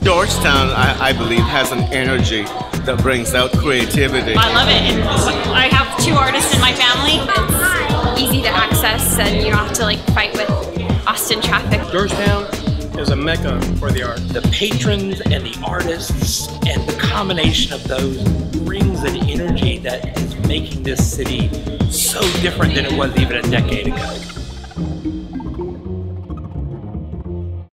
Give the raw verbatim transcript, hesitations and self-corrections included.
Georgetown, I, I believe, has an energy that brings out creativity. I love it. And I have two artists in my family. It's easy to access and you don't have to like fight with Austin traffic. Georgetown is a mecca for the art. The patrons and the artists and the combination of those brings an energy that is making this city so different than it was even a decade ago.